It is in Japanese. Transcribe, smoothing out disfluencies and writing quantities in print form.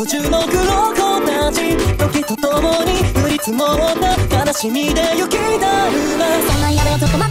途中の黒子たち時とともに降り積もった悲しみで雪だるま。そんなやれ男